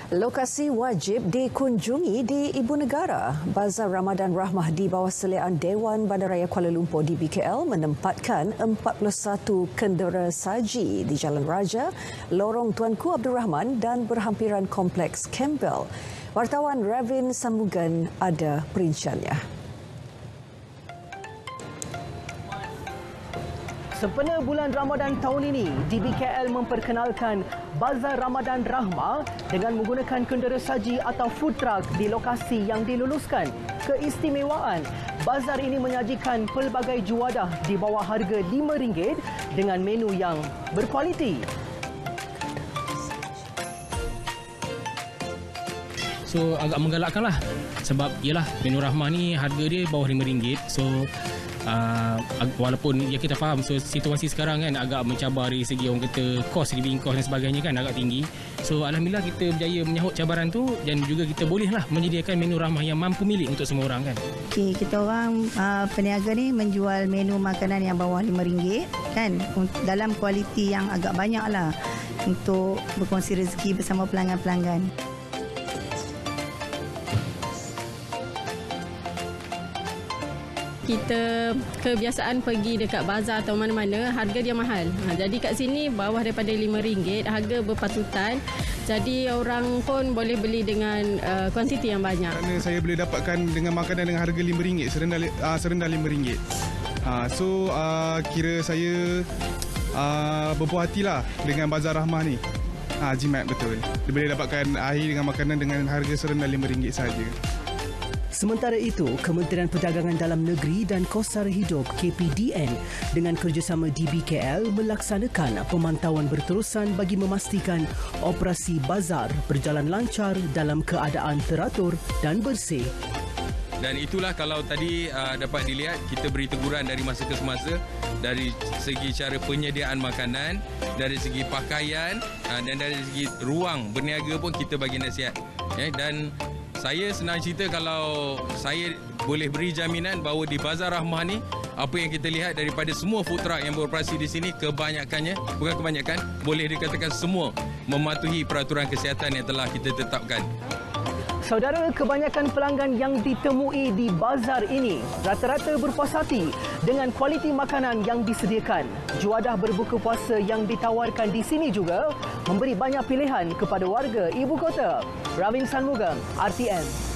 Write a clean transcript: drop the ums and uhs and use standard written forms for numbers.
Lokasi wajib dikunjungi di Ibu Negara. Bazar Ramadan Rahmah di bawah seliaan Dewan Bandaraya Kuala Lumpur DBKL menempatkan 41 kendera saji di Jalan Raja, Lorong Tuanku Abdul Rahman dan berhampiran Kompleks Campbell. Wartawan Ravin Samugan ada perinciannya. Sempena bulan Ramadan tahun ini, DBKL memperkenalkan Bazar Ramadan Rahmah dengan menggunakan kendera saji atau food truck di lokasi yang diluluskan. Keistimewaan, bazar ini menyajikan pelbagai juadah di bawah harga RM5 dengan menu yang berkualiti. So agak menggalakkan lah sebab ialah menu Rahmah ni harga dia bawah RM5. So walaupun ya kita faham situasi sekarang kan agak mencabar dari segi orang kata kos, living cost dan sebagainya kan agak tinggi. So alhamdulillah kita berjaya menyahut cabaran tu dan juga kita bolehlah menyediakan menu Rahmah yang mampu milik untuk semua orang kan. Okey, kita orang peniaga ni menjual menu makanan yang bawah RM5 kan dalam kualiti yang agak banyak lah untuk berkongsi rezeki bersama pelanggan-pelanggan. Kita kebiasaan pergi dekat bazar atau mana-mana, harga dia mahal. Jadi kat sini bawah daripada RM5, harga berpatutan. Jadi orang pun boleh beli dengan kuantiti yang banyak. Kerana saya boleh dapatkan dengan makanan dengan harga RM5, serendah RM5. So kira saya berpuas hatilah dengan Bazar Rahmah ni. Jimat betul. Dia boleh dapatkan air dengan makanan dengan harga serendah RM5 saja. Sementara itu, Kementerian Perdagangan Dalam Negeri dan Kos Sara Hidup KPDN dengan kerjasama DBKL melaksanakan pemantauan berterusan bagi memastikan operasi bazar berjalan lancar dalam keadaan teratur dan bersih. Dan itulah kalau tadi dapat dilihat, kita beri teguran dari masa ke semasa dari segi cara penyediaan makanan, dari segi pakaian dan dari segi ruang berniaga pun kita bagi nasihat. Dan saya senang cerita kalau saya boleh beri jaminan bahawa di Bazar Rahmah ni apa yang kita lihat daripada semua food truck yang beroperasi di sini kebanyakannya, bukan kebanyakan, boleh dikatakan semua mematuhi peraturan kesihatan yang telah kita tetapkan. Saudara, kebanyakan pelanggan yang ditemui di bazar ini rata-rata berpuas hati dengan kualiti makanan yang disediakan. Juadah berbuka puasa yang ditawarkan di sini juga memberi banyak pilihan kepada warga ibu kota. Ravin Samugan, RTN.